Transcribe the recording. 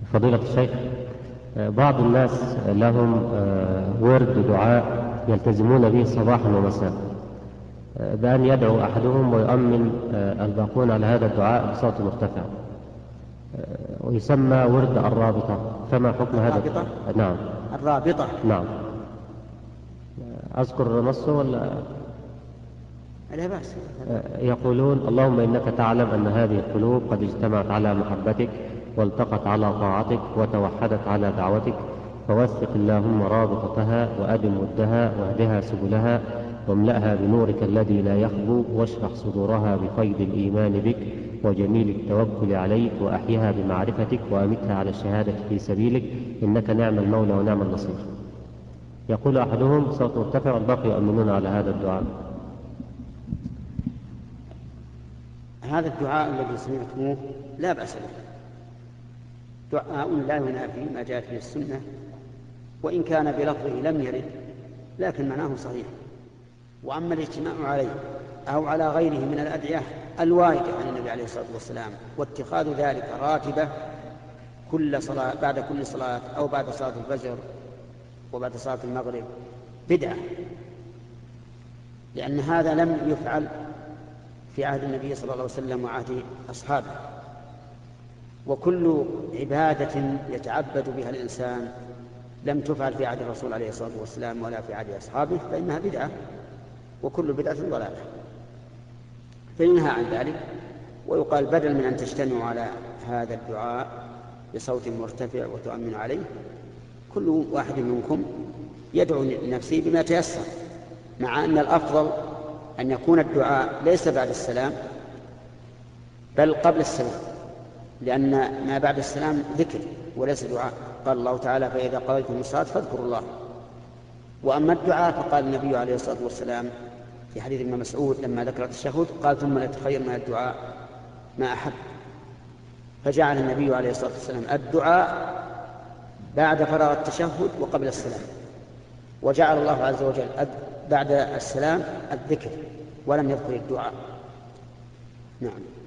فضيلة الشيخ، بعض الناس لهم ورد دعاء يلتزمون به صباحا ومساء، بأن يدعو أحدهم ويؤمن الباقون على هذا الدعاء بصوت مرتفع، ويسمى ورد الرابطة، فما حكم هذا؟ الرابطة؟ نعم. الرابطة؟ نعم. أذكر نصه ولا؟ لا بأس. يقولون: اللهم إنك تعلم أن هذه القلوب قد اجتمعت على محبتك والتقت على طاعتك وتوحدت على دعوتك، فوثق اللهم رابطتها وأدم ودها واهدها سبلها واملأها بنورك الذي لا يخبو، واشرح صدورها بفيض الإيمان بك وجميل التوكل عليك، وأحيها بمعرفتك وأمتها على الشهادة في سبيلك، إنك نعم المولى ونعم النصير. يقول أحدهم بصوت مرتفع والباقي يؤمنون على هذا الدعاء. هذا الدعاء الذي سمعتموه لا بأس به، دعاء لا ينافي ما جاءت به السنة، وإن كان بلفظه لم يرد لكن معناه صحيح. وأما الاجتماع عليه أو على غيره من الأدعية الواردة عن النبي عليه الصلاة والسلام واتخاذ ذلك راتبة كل صلاة بعد كل صلاة أو بعد صلاة الفجر وبعد صلاة المغرب بدعة، لأن هذا لم يفعل في عهد النبي صلى الله عليه وسلم وعهد أصحابه. وكل عبادة يتعبد بها الإنسان لم تفعل في عهد الرسول عليه الصلاة والسلام ولا في عهد أصحابه فإنها بدعة، وكل بدعة ضلالة. فينهى عن ذلك، ويقال بدل من أن تجتمعوا على هذا الدعاء بصوت مرتفع وتؤمن عليه، كل واحد منكم يدعو لنفسه بما تيسر، مع أن الأفضل أن يكون الدعاء ليس بعد السلام بل قبل السلام، لأن ما بعد السلام ذكر وليس دعاء. قال الله تعالى: فإذا قضيتم الصلاة فاذكروا الله. وأما الدعاء فقال النبي عليه الصلاة والسلام في حديث ابن مسعود لما ذكر التشهد قال: ثم نتخير من الدعاء ما أحب. فجعل النبي عليه الصلاة والسلام الدعاء بعد فراغ التشهد وقبل السلام، وجعل الله عز وجل بعد السلام الذكر ولم يذكر الدعاء. نعم.